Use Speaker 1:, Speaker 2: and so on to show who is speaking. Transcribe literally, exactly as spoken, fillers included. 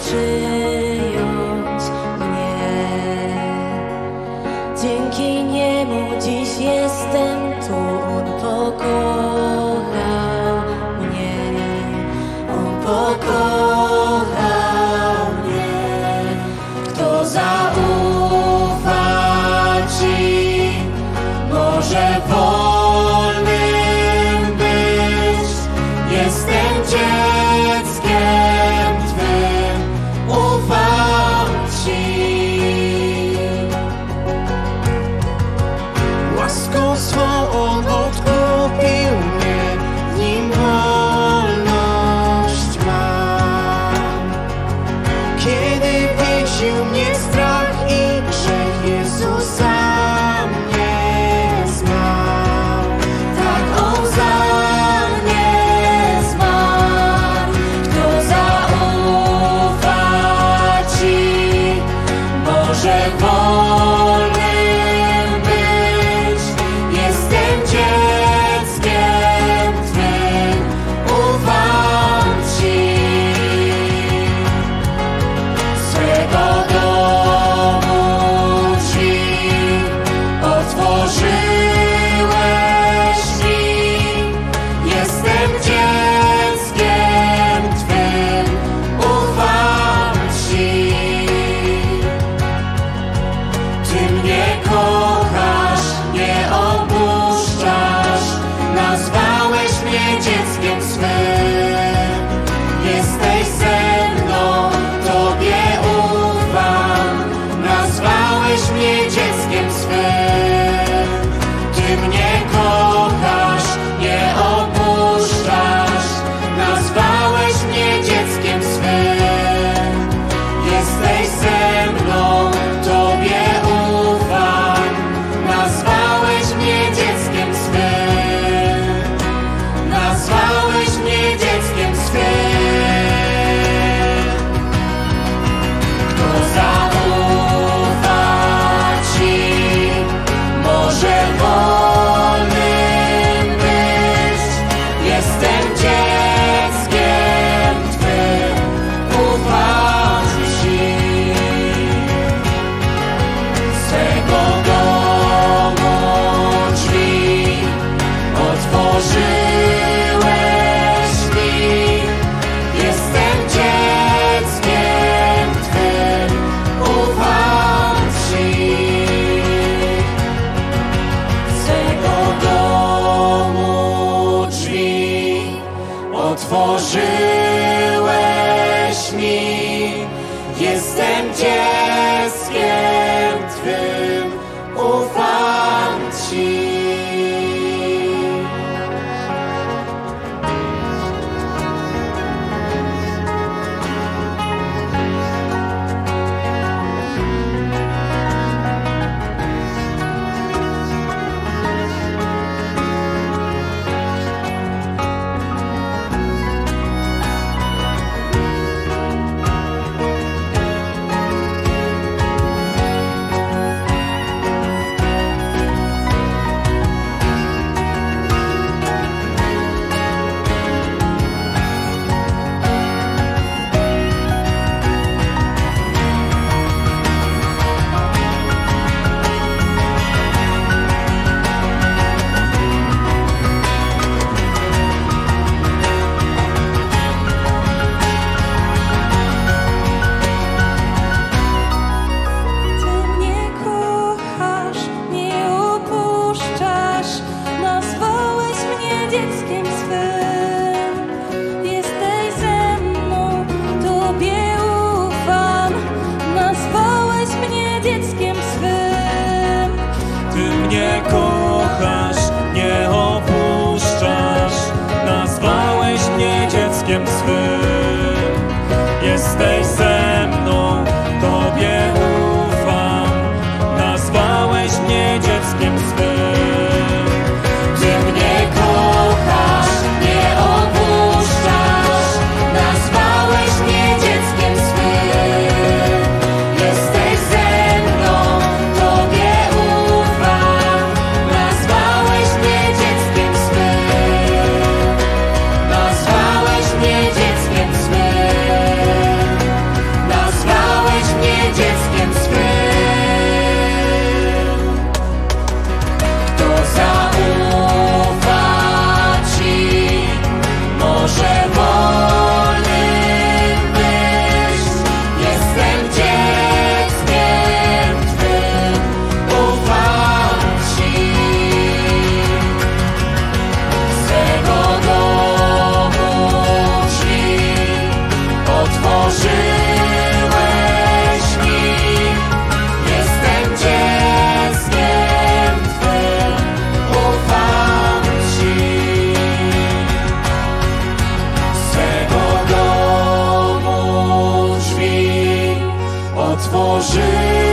Speaker 1: przyjąć mnie. Dzięki niemu dziś jestem tu, on pokochał mnie, on pokochał mnie. Kto zaufa Ci, może wolnym być. Jestem dzieckiem Twym, ufam Ci. Łaską swą On odkupił mnie, w Nim wolność mam. Kiedy więził mnie strach i grzech, Jezusa wolnym być. Jestem dzieckiem Twym, ufam Ci. Swego domu drzwi otworzyłeś mi. Jestem dzieckiem Twym, ufam Ci. Ty mnie kochasz, nie opuszczasz, nazwałeś mnie dzieckiem swym. Jesteś ze mną, Tobie ufam, nazwałeś mnie dzieckiem swym. Ty mnie kochasz, nie opuszczasz, nazwałeś mnie dzieckiem swym. Jesteś ze mną, Tobie ufam, nazwałeś mnie dzieckiem swym, nazwałeś mnie dzieckiem swym. Kto zaufa Ci, może wolnym być. Jestem dzieckiem Twym, ufam Ci. Swego domu drzwi otworzyłeś mi. Jestem dzieckiem Twym, ufam Ci. Swego domu drzwi otworzyłeś mi. Jestem dzieckiem Twym, ufam Ci. Jesteś ze mną, Tobie ufam, nazwałeś mnie dzieckiem swym. Ty mnie kochasz, nie opuszczasz, nazwałeś mnie dzieckiem swym. Jesteś ze mną, Tobie ufam, nazwałeś mnie dzieckiem swym. Nazwałeś mnie dzieckiem swym. stworzyłeś.